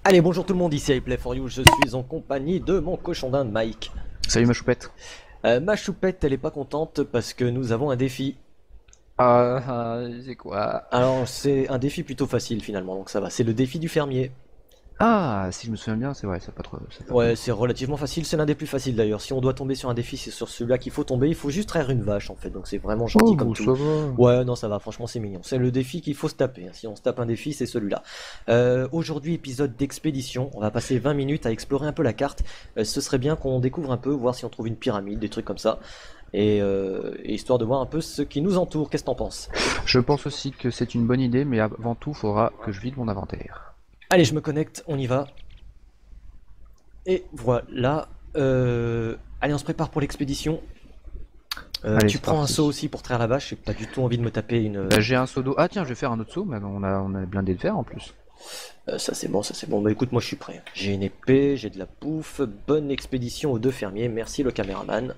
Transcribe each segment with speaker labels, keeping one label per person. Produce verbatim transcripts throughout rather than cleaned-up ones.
Speaker 1: Allez, bonjour tout le monde, ici I Play For You, je suis en compagnie de mon cochon d'Inde Mike.
Speaker 2: Salut ma choupette.
Speaker 1: Euh, ma choupette, elle est pas contente parce que nous avons un défi.
Speaker 2: Ah, ah, c'est quoi?
Speaker 1: Alors, c'est un défi plutôt facile finalement, donc ça va. C'est le défi du fermier.
Speaker 2: Ah, si je me souviens bien, c'est vrai, c'est pas trop. Pas
Speaker 1: Ouais,
Speaker 2: cool.
Speaker 1: c'est relativement facile, c'est l'un des plus faciles d'ailleurs. Si on doit tomber sur un défi, c'est sur celui-là qu'il faut tomber. Il faut juste traire une vache en fait, donc c'est vraiment gentil
Speaker 2: Oh,
Speaker 1: comme
Speaker 2: bon,
Speaker 1: tout.
Speaker 2: ça va.
Speaker 1: Ouais, non, ça va, franchement, c'est mignon. C'est le défi qu'il faut se taper. Si on se tape un défi, c'est celui-là. Euh, aujourd'hui, épisode d'expédition. On va passer vingt minutes à explorer un peu la carte. Euh, ce serait bien qu'on découvre un peu, voir si on trouve une pyramide, des trucs comme ça. Et, euh, et histoire de voir un peu ce qui nous entoure. Qu'est-ce que t'en penses?
Speaker 2: Je pense aussi que c'est une bonne idée, mais avant tout, faudra que je vide mon inventaire.
Speaker 1: Allez, je me connecte, on y va. Et voilà. Euh... Allez, on se prépare pour l'expédition. Euh,
Speaker 2: Allez,
Speaker 1: tu
Speaker 2: c'est
Speaker 1: prends un
Speaker 2: parti.
Speaker 1: saut aussi pour traire la vache. J'ai pas du tout envie de me taper une.
Speaker 2: Euh, J'ai un seau d'eau. Ah tiens, je vais faire un autre saut, mais on a, on a blindé de fer en plus.
Speaker 1: Euh, ça c'est bon, ça c'est bon. Bah écoute, moi je suis prêt. J'ai une épée, j'ai de la bouffe. Bonne expédition aux deux fermiers. Merci le caméraman.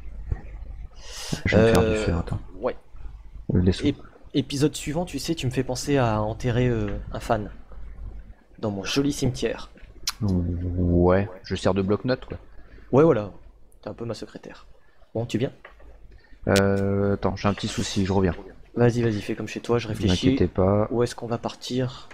Speaker 2: Je vais me faire du
Speaker 1: Euh,
Speaker 2: fer, attends.
Speaker 1: Ouais.
Speaker 2: Euh, Les sauts.
Speaker 1: Ép- épisode suivant, tu sais, tu me fais penser à enterrer euh, un fan dans mon joli cimetière.
Speaker 2: Ouais, je sers de bloc-notes quoi.
Speaker 1: Ouais, voilà. T'es un peu ma secrétaire. Bon, tu viens?
Speaker 2: Euh, attends, j'ai un petit souci, je reviens.
Speaker 1: Vas-y, vas-y, fais comme chez toi. Je
Speaker 2: Ne vous
Speaker 1: réfléchis.
Speaker 2: inquiétez pas.
Speaker 1: Où est-ce qu'on va partir?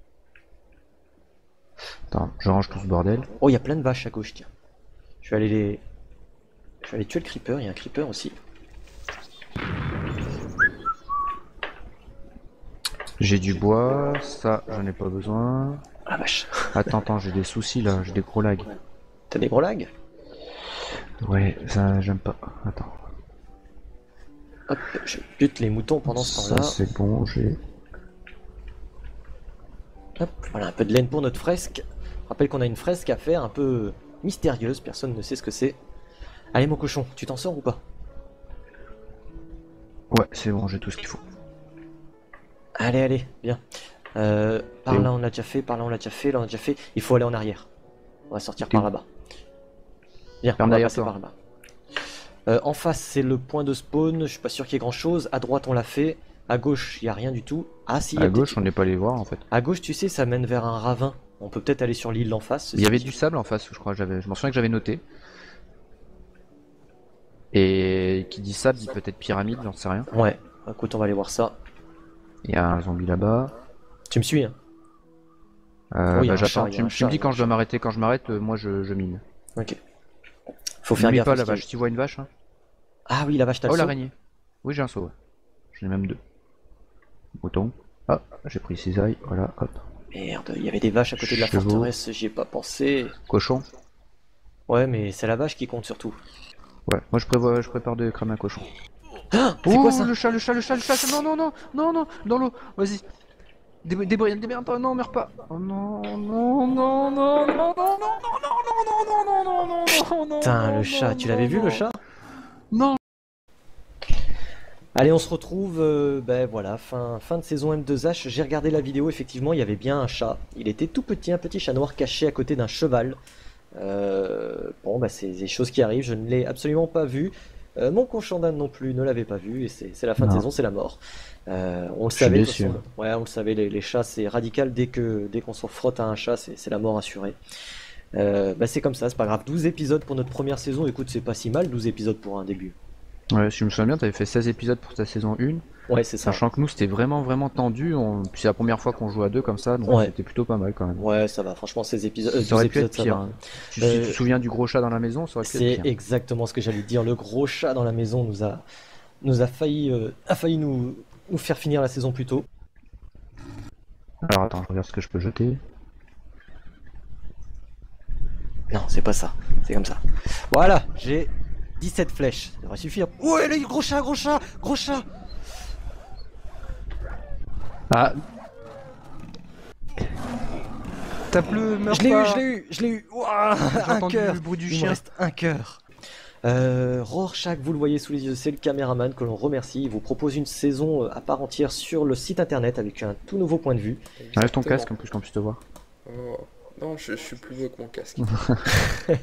Speaker 2: Attends, je range tout ce bordel.
Speaker 1: Oh, il y a plein de vaches à gauche, tiens. Je vais aller les. Je vais aller tuer le creeper. Il y a un creeper aussi.
Speaker 2: J'ai du bois, ça j'en ai pas besoin.
Speaker 1: Ah la vache.
Speaker 2: Attends, attends, j'ai des soucis là, j'ai des gros lags.
Speaker 1: T'as des gros lags?
Speaker 2: Ouais, ça j'aime pas. Attends.
Speaker 1: Hop, je bute les moutons pendant ce
Speaker 2: Ça
Speaker 1: temps-là.
Speaker 2: c'est bon, j'ai.
Speaker 1: Hop, voilà un peu de laine pour notre fresque. Je rappelle qu'on a une fresque à faire un peu mystérieuse, personne ne sait ce que c'est. Allez mon cochon, tu t'en sors ou pas?
Speaker 2: Ouais, c'est bon, j'ai tout ce qu'il faut.
Speaker 1: Allez, allez, bien. Euh, par
Speaker 2: Et
Speaker 1: là
Speaker 2: où
Speaker 1: on l'a déjà fait, par là on l'a déjà fait, là on l'a déjà fait. Il faut aller en arrière. On va sortir
Speaker 2: Et
Speaker 1: par
Speaker 2: où
Speaker 1: là-bas. Bien,
Speaker 2: Par
Speaker 1: on va
Speaker 2: derrière
Speaker 1: passer
Speaker 2: toi.
Speaker 1: par là-bas. Euh, en face c'est le point de spawn, je suis pas sûr qu'il y ait grand chose. À droite on l'a fait, à gauche il y a rien du tout. Ah si, il y a
Speaker 2: À gauche, on
Speaker 1: peut-être-
Speaker 2: n'est pas allé voir en fait.
Speaker 1: à gauche tu sais ça mène vers un ravin. On peut peut-être aller sur l'île d'en face.
Speaker 2: Il y avait du sable en face, je crois. J'avais, je m'en souviens que j'avais noté. Et qui dit sable dit peut-être pyramide, j'en sais rien.
Speaker 1: Ouais, écoute on va aller voir ça.
Speaker 2: Il y a un zombie là-bas.
Speaker 1: Tu me suis hein?
Speaker 2: Euh,
Speaker 1: Oui, il y a
Speaker 2: bah,
Speaker 1: un
Speaker 2: j'attends.
Speaker 1: chat, il y a
Speaker 2: Tu,
Speaker 1: un
Speaker 2: me- tu me
Speaker 1: chat,
Speaker 2: dis
Speaker 1: il y a
Speaker 2: quand
Speaker 1: un
Speaker 2: je dois
Speaker 1: chat.
Speaker 2: m'arrêter. Quand je m'arrête, euh, moi je, je mine.
Speaker 1: Ok. Faut
Speaker 2: Ne
Speaker 1: faire
Speaker 2: mets
Speaker 1: gaffe.
Speaker 2: pas
Speaker 1: parce
Speaker 2: la
Speaker 1: qu'il y a-
Speaker 2: vache. Tu vois une vache hein?
Speaker 1: Ah oui, la vache t'as le
Speaker 2: Oh
Speaker 1: saut.
Speaker 2: l'araignée. Oui, j'ai un saut. Ouais. J'en ai même deux. Mouton. Ah, j'ai pris cisaille. Voilà, hop.
Speaker 1: Merde, il y avait des vaches à côté de la
Speaker 2: Chevaux.
Speaker 1: forteresse, j'y ai pas pensé.
Speaker 2: Cochon.
Speaker 1: Ouais, mais c'est la vache qui compte surtout.
Speaker 2: Ouais, moi je prévois, je prépare de cramer un cochon.
Speaker 1: Ah, c'est
Speaker 2: Oh,
Speaker 1: quoi ça?
Speaker 2: le chat, le chat, le chat, le chat, non, non, non, non, non, dans l'eau, vas-y. Débrouille, débrouille, débrouille-toi, non, meurs pas. Oh non, non, non, non, non, non, non, non, non, non, non, non, non, non, non, non.
Speaker 1: Putain, le chat, tu l'avais vu le chat?
Speaker 2: Non.
Speaker 1: Allez, on se retrouve, euh, ben voilà, fin, fin de saison M deux H. J'ai regardé la vidéo, effectivement, il y avait bien un chat. Il était tout petit, un petit chat noir caché à côté d'un cheval. Euh, bon, bah c'est des choses qui arrivent, je ne l'ai absolument pas vu. Euh, mon cochon d'Inde non plus ne l'avait pas vu, et c'est c'est la fin de
Speaker 2: Non.
Speaker 1: saison, c'est la mort. Euh, on le
Speaker 2: Je suis
Speaker 1: savait, de
Speaker 2: déçu.
Speaker 1: toute façon. Ouais, on le savait, les, les chats c'est radical, dès que dès qu'on se frotte à un chat, c'est c'est la mort assurée. Euh, bah c'est comme ça, c'est pas grave. douze épisodes pour notre première saison, écoute, c'est pas si mal, douze épisodes pour un début.
Speaker 2: Ouais, si je me souviens bien, t'avais fait seize épisodes pour ta saison un,
Speaker 1: Ouais, c'est ça.
Speaker 2: sachant que nous c'était vraiment, vraiment tendu. On... Puis c'est la première fois qu'on joue à deux comme ça, donc
Speaker 1: Ouais.
Speaker 2: c'était plutôt pas mal quand même.
Speaker 1: Ouais, ça va, franchement, ces épisodes, euh,
Speaker 2: Ça aurait
Speaker 1: douze
Speaker 2: pu être
Speaker 1: épisodes, ça
Speaker 2: pire.
Speaker 1: va.
Speaker 2: hein. Tu,
Speaker 1: Euh,
Speaker 2: Si tu te souviens du gros chat dans la maison, ça aurait pu
Speaker 1: C'est
Speaker 2: être pire.
Speaker 1: exactement ce que j'allais te dire. Le gros chat dans la maison nous a, nous a failli, euh, a failli nous, nous faire finir la saison plus tôt.
Speaker 2: Alors attends, je regarde ce que je peux jeter.
Speaker 1: Non, c'est pas ça. C'est comme ça. Voilà, j'ai dix-sept flèches. Ça devrait suffire. Ouais, le gros chat, gros chat, gros chat.
Speaker 2: Ah. Tape le, meurs
Speaker 1: Je l'ai eu,
Speaker 2: pas.
Speaker 1: je l'ai eu, je l'ai eu. Ouah,
Speaker 2: J'ai
Speaker 1: un
Speaker 2: entendu
Speaker 1: cœur.
Speaker 2: le bruit du
Speaker 1: Il me
Speaker 2: chien.
Speaker 1: reste un cœur. Euh, Rorschach, vous le voyez sous les yeux, c'est le caméraman que l'on remercie. Il vous propose une saison euh, à part entière sur le site internet avec un tout nouveau point de vue.
Speaker 2: Enlève ton
Speaker 3: Exactement.
Speaker 2: casque en plus qu'on puisse te voir.
Speaker 3: Oh, non, je, je suis plus beau que mon casque.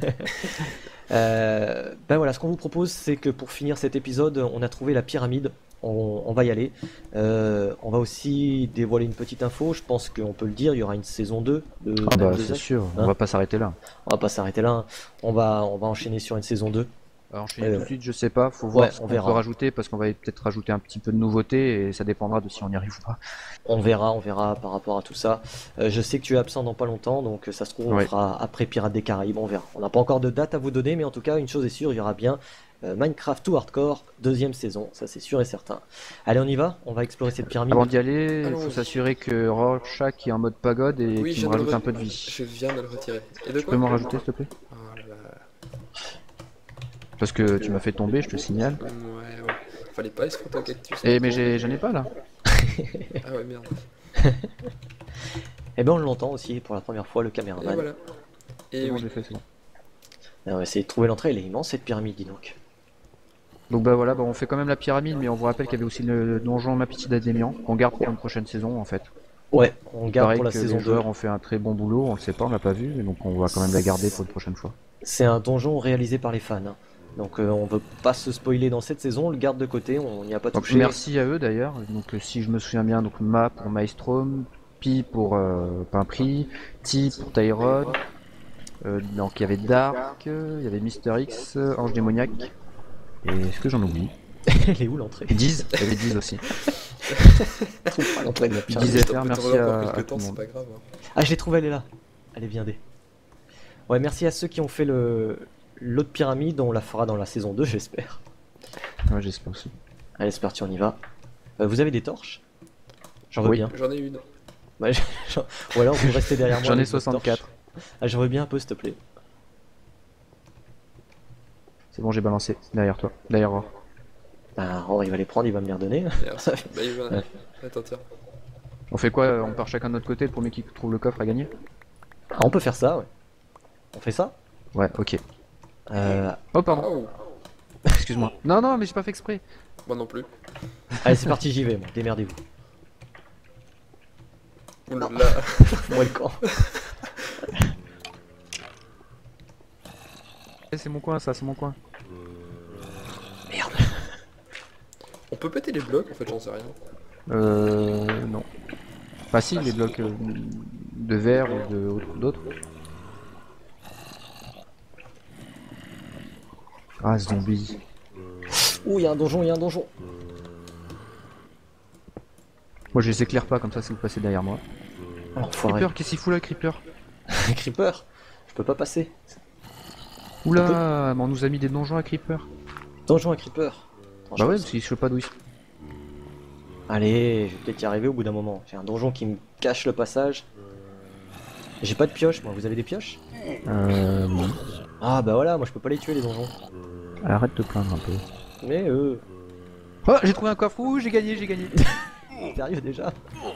Speaker 1: Euh, ben voilà, ce qu'on vous propose, c'est que pour finir cet épisode, on a trouvé la pyramide. on, on va y aller. Euh, on va aussi dévoiler une petite info, je pense qu'on peut le dire, il y aura une saison deux de
Speaker 2: Ah bah
Speaker 1: M deux
Speaker 2: c'est
Speaker 1: S.
Speaker 2: sûr, on
Speaker 1: Hein
Speaker 2: va pas s'arrêter là.
Speaker 1: On va pas s'arrêter là, hein. on, va, on va enchaîner sur une saison deux.
Speaker 2: Alors, enchaîner
Speaker 1: Euh,
Speaker 2: tout de suite, je sais pas, faut voir
Speaker 1: ouais,
Speaker 2: ce
Speaker 1: on
Speaker 2: qu'on
Speaker 1: verra.
Speaker 2: peut rajouter parce qu'on va peut-être rajouter un petit peu de nouveauté et ça dépendra de si on y arrive ou pas.
Speaker 1: On verra, on verra par rapport à tout ça. Euh, je sais que tu es absent dans pas longtemps, donc euh, ça se trouve on
Speaker 2: Ouais.
Speaker 1: fera après Pirates des Caraïbes, on verra. On n'a pas encore de date à vous donner, mais en tout cas une chose est sûre, il y aura bien euh, Minecraft to Hardcore, deuxième saison, ça c'est sûr et certain. Allez on y va, on va explorer cette pyramide.
Speaker 2: Avant d'y aller, il
Speaker 3: Allons-y.
Speaker 2: faut s'assurer que Rorschach est en mode pagode et
Speaker 3: Oui,
Speaker 2: qu'il
Speaker 3: je
Speaker 2: me
Speaker 3: viens de
Speaker 2: rajoute
Speaker 3: le
Speaker 2: un peu
Speaker 3: re-
Speaker 2: de vie.
Speaker 3: Je viens de le retirer. Et de
Speaker 2: Tu
Speaker 3: quoi
Speaker 2: peux m'en rajouter s'il te plaît?
Speaker 3: Oh là là.
Speaker 2: Parce que tu m'as fait tomber, je te signale.
Speaker 3: Ouais, ouais. Fallait pas se frotter au cactus.
Speaker 2: Eh mais j'ai- j'en ai pas là.
Speaker 3: Ah ouais, merde.
Speaker 1: Et ben on l'entend aussi pour la première fois le
Speaker 3: Et
Speaker 1: caméraman.
Speaker 3: voilà.
Speaker 2: C'est
Speaker 3: Et
Speaker 2: bon,
Speaker 3: oui.
Speaker 2: j'ai fait, c'est bon.
Speaker 1: On va essayer de trouver l'entrée, elle est immense cette pyramide, dis donc.
Speaker 2: Donc bah voilà, bah, on fait quand même la pyramide, mais on vous rappelle qu'il y avait aussi le donjon Mapiti d'Adémian, qu'on garde pour une prochaine saison en fait.
Speaker 1: Ouais, on garde
Speaker 2: Pareil
Speaker 1: pour la
Speaker 2: que
Speaker 1: saison
Speaker 2: les
Speaker 1: deux.
Speaker 2: joueurs ont fait un très bon boulot, on le sait pas, on l'a pas vu, mais donc on va quand même la garder pour une prochaine fois.
Speaker 1: C'est un donjon réalisé par les fans. hein. Donc euh, on veut pas se spoiler dans cette saison, on le garde de côté, on n'y a pas
Speaker 2: Donc
Speaker 1: touché.
Speaker 2: merci à eux d'ailleurs, donc euh, si je me souviens bien, donc Ma pour Maelstrom, Pi pour euh, Pimpri, Ti pour Tyrod, euh, donc il y avait Dark, euh, il y avait Mister X, euh, Ange démoniaque, et est-ce que j'en oublie?
Speaker 1: Elle est où l'entrée?
Speaker 2: Diz, il y avait Diz aussi.
Speaker 1: Je trouve pas l'entrée de la pyramide.
Speaker 2: Diz
Speaker 3: Putain,
Speaker 2: F R,
Speaker 3: on peut
Speaker 2: merci
Speaker 3: tourner encore
Speaker 2: à, à
Speaker 3: quelques
Speaker 2: tout
Speaker 3: temps,
Speaker 2: le
Speaker 3: c'est
Speaker 2: monde.
Speaker 3: pas grave. hein.
Speaker 1: Ah, je l'ai trouvée, elle est là. Elle est blindée. Ouais, merci à ceux qui ont fait le l'autre pyramide, on la fera dans la saison deux, j'espère.
Speaker 2: Ouais, j'espère aussi.
Speaker 1: Allez, c'est parti, on y va. Euh, vous avez des torches? J'en veux
Speaker 2: Oui.
Speaker 1: bien.
Speaker 3: J'en ai une.
Speaker 1: Ouais, j'en- Ou alors vous restez derrière moi.
Speaker 2: J'en ai
Speaker 1: avec votre
Speaker 2: soixante-quatre.
Speaker 1: torche. Ah, j'en veux bien un peu, s'il te plaît.
Speaker 2: C'est bon, j'ai balancé, derrière toi, derrière Ror.
Speaker 1: Bah, oh, il va les prendre, il va me les redonner.
Speaker 3: Merde. Bah, il va...
Speaker 1: Ouais.
Speaker 3: Attends, tiens.
Speaker 2: On fait quoi? euh, On part chacun de notre côté, le premier qui trouve le coffre à gagner?
Speaker 1: Ah, on peut faire ça, ouais. On fait ça?
Speaker 2: Ouais, ok.
Speaker 1: Euh...
Speaker 2: Oh pardon,
Speaker 3: Oh,
Speaker 2: excuse-moi. Non, non, mais j'ai pas fait exprès.
Speaker 3: moi non plus.
Speaker 1: Allez, c'est parti, j'y vais, moi. Démerdez-vous.
Speaker 3: Oula.
Speaker 1: Moi le camp.
Speaker 2: Eh, c'est mon coin, ça, c'est mon coin.
Speaker 1: Merde.
Speaker 3: On peut péter les blocs en fait, j'en sais rien.
Speaker 2: Euh, non. Enfin si, les blocs euh, de verre ou de- d'autres. Ah, zombie.
Speaker 1: Ouh, il y a un donjon, il y a un donjon.
Speaker 2: Moi je les éclaire pas, comme ça si vous passez derrière moi.
Speaker 1: Enfoiré.
Speaker 2: Creeper, qu'est-ce qu'il fout là, Creeper?
Speaker 1: Creeper. Je peux pas passer.
Speaker 2: Oula, mais on nous a mis des donjons à Creeper.
Speaker 1: Donjon à Creeper. Attends, je
Speaker 2: Bah ouais,
Speaker 1: pense.
Speaker 2: parce qu'il se pas d'où ils sont.
Speaker 1: Allez, je vais peut-être y arriver au bout d'un moment. J'ai un donjon qui me cache le passage. J'ai pas de pioche, moi. Vous avez des pioches?
Speaker 2: Euh, non.
Speaker 1: Ah bah voilà, moi je peux pas les tuer les donjons.
Speaker 2: Arrête de te plaindre un peu.
Speaker 1: Mais euh,
Speaker 2: Oh, j'ai trouvé un coffre, ouh, j'ai gagné, j'ai gagné.
Speaker 1: sérieux déjà?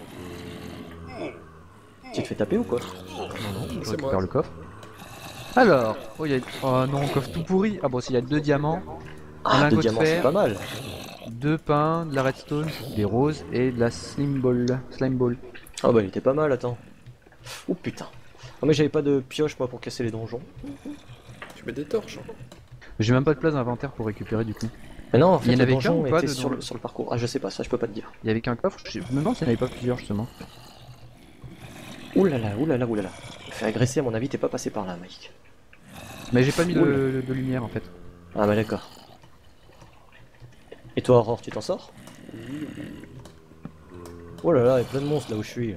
Speaker 1: Tu te fais taper ou quoi?
Speaker 2: Je
Speaker 3: C'est
Speaker 2: récupère
Speaker 3: moi.
Speaker 2: le coffre. Alors, oh, il y a... oh non, coffre tout pourri. Ah bon, s'il y a deux diamants,
Speaker 1: Ah,
Speaker 2: lingot
Speaker 1: deux
Speaker 2: de
Speaker 1: diamants,
Speaker 2: fer.
Speaker 1: c'est pas mal.
Speaker 2: deux pains, de la redstone, des roses et de la slim ball. Slime ball.
Speaker 1: Ah bah il était pas mal, attends. Oh putain. Ah mais j'avais pas de pioche moi pour casser les donjons.
Speaker 3: Tu mets des torches. hein.
Speaker 2: J'ai même pas de place d'inventaire pour récupérer du coup.
Speaker 1: Mais non, en
Speaker 2: Il y
Speaker 1: fait
Speaker 2: en
Speaker 1: le
Speaker 2: avait qu'un
Speaker 1: donjon
Speaker 2: ou pas
Speaker 1: était
Speaker 2: dedans
Speaker 1: sur le, sur le parcours. Ah je sais pas, ça je peux pas te dire.
Speaker 2: Il y avait qu'un coffre, je me demande s'il n'y en avait pas plusieurs justement.
Speaker 1: Ouh là là, ouh là là, ouh là là. Me faire agresser à mon avis, t'es pas passé par là, Mike.
Speaker 2: Mais j'ai pas mis de,
Speaker 1: Oula.
Speaker 2: de lumière en fait.
Speaker 1: Ah bah d'accord. Et toi Aurore, tu t'en sors? Oh là là, il y a plein de monstres là où je suis.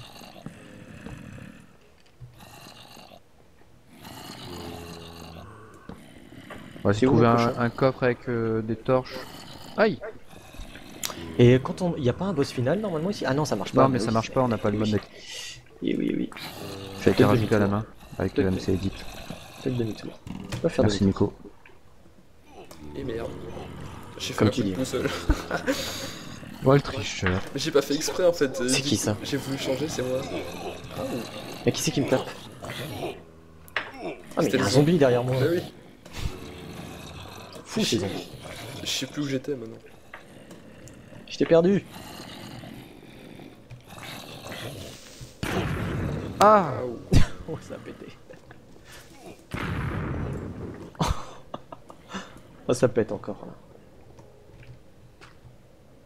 Speaker 2: On va essayer
Speaker 1: C'est
Speaker 2: de
Speaker 1: où,
Speaker 2: trouver
Speaker 1: le
Speaker 2: un,
Speaker 1: cochon
Speaker 2: un coffre avec euh, des torches. Aïe!
Speaker 1: Et quand on... Y a pas un boss final normalement ici? Ah non, ça marche pas.
Speaker 2: Non mais
Speaker 1: oui.
Speaker 2: ça marche pas, on n'a pas le
Speaker 1: Oui.
Speaker 2: mode
Speaker 1: Oui, oui, oui.
Speaker 2: qui a été
Speaker 1: Faites
Speaker 2: rajouté à la
Speaker 1: demi-tour.
Speaker 2: main avec
Speaker 1: Faites
Speaker 2: le M C Edit.
Speaker 1: Faites demi-tour. On va faire
Speaker 2: Merci
Speaker 1: demi-tour.
Speaker 3: Et
Speaker 2: Nico.
Speaker 3: merde. J'ai fait
Speaker 1: Comme
Speaker 3: un
Speaker 1: tu
Speaker 3: coup
Speaker 1: dis.
Speaker 3: tout seul.
Speaker 2: Oh le tricheur.
Speaker 3: Mais j'ai pas fait exprès en fait.
Speaker 1: C'est
Speaker 3: Du
Speaker 1: qui,
Speaker 3: coup,
Speaker 1: ça?
Speaker 3: J'ai voulu changer, c'est moi. Ah,
Speaker 1: Mais qui c'est qui me tape? Ah mais
Speaker 3: C'était
Speaker 1: il y a un
Speaker 3: le
Speaker 1: zombie derrière moi.
Speaker 3: bah oui.
Speaker 1: Fou ces zombies.
Speaker 3: Je sais plus où j'étais maintenant.
Speaker 1: Je t'ai perdu.
Speaker 2: Ah!
Speaker 3: Ah, ouh.
Speaker 1: Oh ça a pété. Oh ça pète encore là.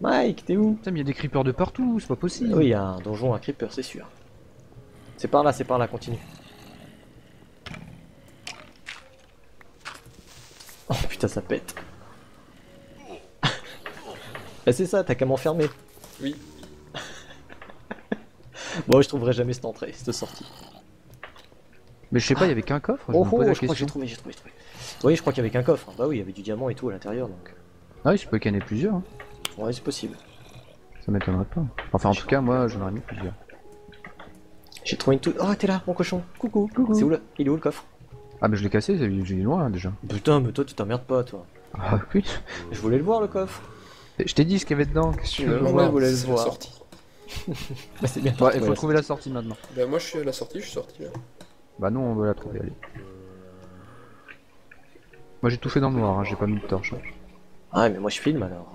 Speaker 1: Mike, t'es où?
Speaker 2: Putain, mais il y a des creepers de partout, c'est pas possible.
Speaker 1: Oui, il y a un donjon, un creeper, c'est sûr. C'est par là, c'est par là, continue. Oh putain, ça pète. Bah c'est ça, t'as qu'à m'enfermer.
Speaker 3: Oui.
Speaker 1: Bon, je trouverai jamais cette entrée, cette sortie.
Speaker 2: Mais je sais pas, il y avait qu'un coffre, je
Speaker 1: Oh
Speaker 2: me
Speaker 1: oh,
Speaker 2: pose la
Speaker 1: je crois que j'ai
Speaker 2: question.
Speaker 1: trouvé, j'ai trouvé, j'ai trouvé. Oui, je crois qu'il y avait qu'un coffre. Bah oui, il y avait du diamant et tout à l'intérieur, donc...
Speaker 2: Ah oui, je peux qu'il y en ait plusieurs, hein.
Speaker 1: Ouais, c'est possible.
Speaker 2: Ça m'étonnerait pas. Enfin, en tout cas, moi, j'en aurais mis plusieurs.
Speaker 1: J'ai trouvé une toute... Oh, t'es là, mon cochon. Coucou.
Speaker 2: Coucou.
Speaker 1: C'est où, le... Il est où, le coffre?
Speaker 2: Ah, mais je l'ai cassé, j'ai loin, hein, déjà.
Speaker 1: Putain, mais toi, tu t'emmerdes pas, toi.
Speaker 2: Ah oui.
Speaker 1: Je voulais le voir, le coffre.
Speaker 2: Je t'ai dit ce qu'il y avait dedans, qu'est-ce que tu veux
Speaker 1: Ouais,
Speaker 2: voir?
Speaker 1: vous voulez le
Speaker 3: C'est la
Speaker 1: voir.
Speaker 3: sortie.
Speaker 1: Bah c'est bien.
Speaker 2: Ouais, il
Speaker 1: Ouais,
Speaker 2: faut trouver la sortie maintenant.
Speaker 3: Bah moi je suis à la sortie, je suis sorti là.
Speaker 2: Bah non, on va la trouver, allez. Moi j'ai tout fait dans le noir, hein, j'ai pas mis de torche. hein.
Speaker 1: Ah, mais moi, je filme, alors.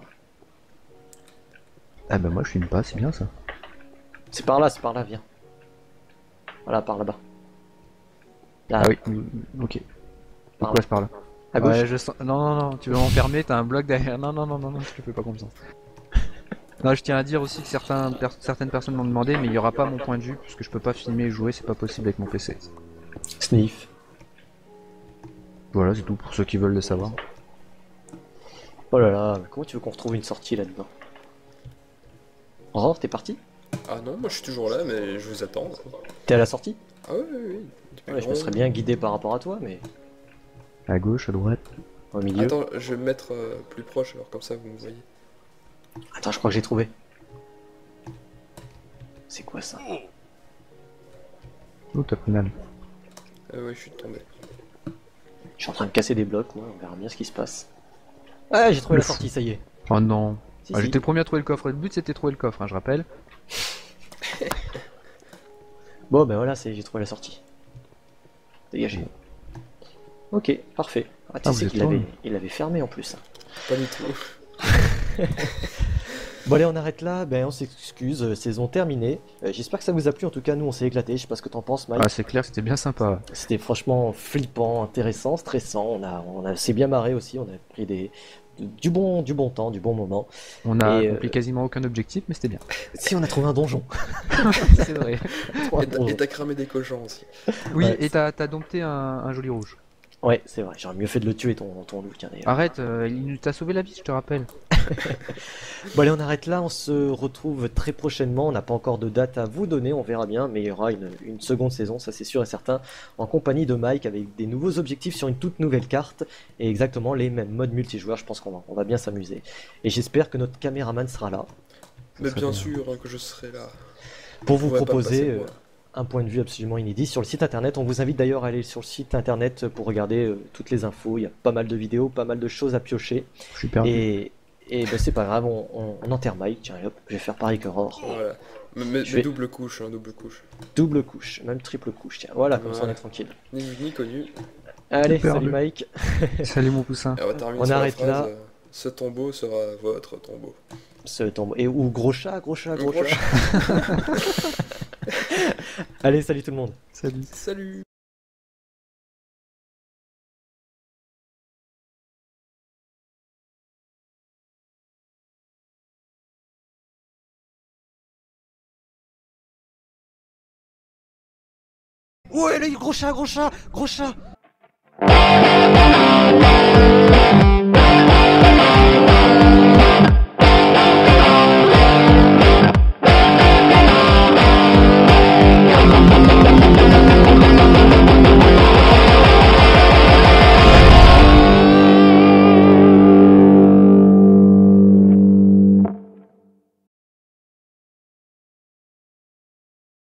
Speaker 2: Ah bah moi je filme pas, c'est bien ça.
Speaker 1: C'est par là, c'est par là, viens. Voilà, par là-bas. Là,
Speaker 2: Ah oui, mm, ok.
Speaker 1: Par
Speaker 2: Pourquoi
Speaker 1: là.
Speaker 2: c'est par là?
Speaker 1: À gauche.
Speaker 2: Ouais, je sens... Non, non, non, tu veux m'enfermer, t'as un bloc derrière. Non, non, non, non, non, je te fais pas confiance. Non, je tiens à dire aussi que certains per- certaines personnes m'ont demandé, mais il y aura pas mon point de vue, puisque je peux pas filmer et jouer, c'est pas possible avec mon P C.
Speaker 1: Sniff.
Speaker 2: Voilà, c'est tout pour ceux qui veulent le savoir.
Speaker 1: Oh là là, mais comment tu veux qu'on retrouve une sortie là-dedans? Aurore, t'es parti?
Speaker 3: Ah non, moi je suis toujours là, mais je vous attends.
Speaker 1: T'es à la sortie?
Speaker 3: Ah oui, oui, oui. Depuis
Speaker 1: Ouais, je me
Speaker 3: longtemps.
Speaker 1: serais bien guidé par rapport à toi, mais
Speaker 2: À gauche, à droite.
Speaker 1: au milieu. Attends,
Speaker 3: Attends, je vais me mettre euh, plus proche, alors comme ça vous me voyez.
Speaker 1: je crois que j'ai trouvé. C'est quoi ça?
Speaker 2: Oh, t'as pris mal.
Speaker 3: Ah oui, je suis tombé.
Speaker 1: Je suis en train de casser des blocs, moi, on verra bien ce qui se passe. Ouais, j'ai trouvé la
Speaker 2: Ouf.
Speaker 1: sortie, ça y est.
Speaker 2: Oh non.
Speaker 1: Si,
Speaker 2: Ah,
Speaker 1: si.
Speaker 2: J'étais le premier à trouver le coffre, le but c'était de trouver le coffre, hein, je rappelle.
Speaker 1: Bon, ben voilà, c'est- j'ai trouvé la sortie. Dégagez. Ok, parfait. Ah, tu
Speaker 2: Ah,
Speaker 1: sais
Speaker 2: vous êtes
Speaker 1: qu'il l'avait
Speaker 2: loin.
Speaker 1: il l'avait fermé en plus.
Speaker 3: Pas du tout.
Speaker 1: Bon allez, on arrête là, ben on s'excuse, euh, saison terminée. Euh, J'espère que ça vous a plu, en tout cas nous on s'est éclaté, je sais pas ce que t'en penses Mike.
Speaker 2: Ah, c'est clair, c'était bien sympa.
Speaker 1: C'était franchement flippant, intéressant, stressant, on a, on a s'est bien marré aussi, on a pris des, du, bon, du bon temps, du bon moment.
Speaker 2: On a
Speaker 1: Et,
Speaker 2: accompli
Speaker 1: euh,
Speaker 2: quasiment aucun objectif, mais c'était bien.
Speaker 1: Si on a trouvé un donjon.
Speaker 2: c'est vrai.
Speaker 1: Trouvé un
Speaker 3: Et t'as-
Speaker 1: donjon.
Speaker 3: et t'as cramé des cochons aussi.
Speaker 2: Oui,
Speaker 1: Ouais,
Speaker 2: et t'as t'as dompté un, un joli rouge.
Speaker 1: Ouais, c'est vrai, j'aurais mieux fait de le tuer ton, ton loup, tiens d'ailleurs.
Speaker 2: Arrête, euh, il t'a sauvé la vie, je te rappelle.
Speaker 1: Bon allez, on arrête là, on se retrouve très prochainement, on n'a pas encore de date à vous donner, on verra bien, mais il y aura une, une seconde saison, ça c'est sûr et certain, en compagnie de Mike avec des nouveaux objectifs sur une toute nouvelle carte et exactement les mêmes modes multijoueurs, je pense qu'on va, on va bien s'amuser. Et j'espère que notre caméraman sera là
Speaker 3: Mais
Speaker 2: serait
Speaker 3: bien
Speaker 2: bien.
Speaker 3: sûr hein, que je serai là.
Speaker 1: pour vous
Speaker 3: On va pas
Speaker 1: proposer
Speaker 3: passer
Speaker 1: euh,
Speaker 3: loin.
Speaker 1: un point de vue absolument inédit sur le site internet. On vous invite d'ailleurs à aller sur le site internet pour regarder euh, toutes les infos, il y a pas mal de vidéos, pas mal de choses à piocher.
Speaker 2: Je suis perdu.
Speaker 1: Et, et ben, c'est pas grave, on, on, on enterre Mike, tiens hop, je vais faire pareil que Aurore.
Speaker 3: Voilà. Mais, mais-
Speaker 1: Je
Speaker 3: mais
Speaker 1: vais-
Speaker 3: double couche, hein, double couche.
Speaker 1: Double couche, même triple couche, tiens, voilà, comme ça on
Speaker 3: Voilà.
Speaker 1: est tranquille.
Speaker 3: Ni vu ni connu.
Speaker 1: Allez,
Speaker 2: Super,
Speaker 1: salut
Speaker 2: le-
Speaker 1: Mike.
Speaker 2: Salut mon poussin.
Speaker 3: Et on va terminer
Speaker 1: On
Speaker 3: sur la
Speaker 1: arrête
Speaker 3: phrase,
Speaker 1: là.
Speaker 3: euh, ce tombeau sera votre tombeau.
Speaker 1: Ce tombeau. Et ou gros chat, gros chat, gros
Speaker 3: Gros
Speaker 1: chat. Allez, salut tout le monde.
Speaker 2: Salut.
Speaker 3: Salut.
Speaker 1: Ouais, là, gros chat, gros chat, gros chat.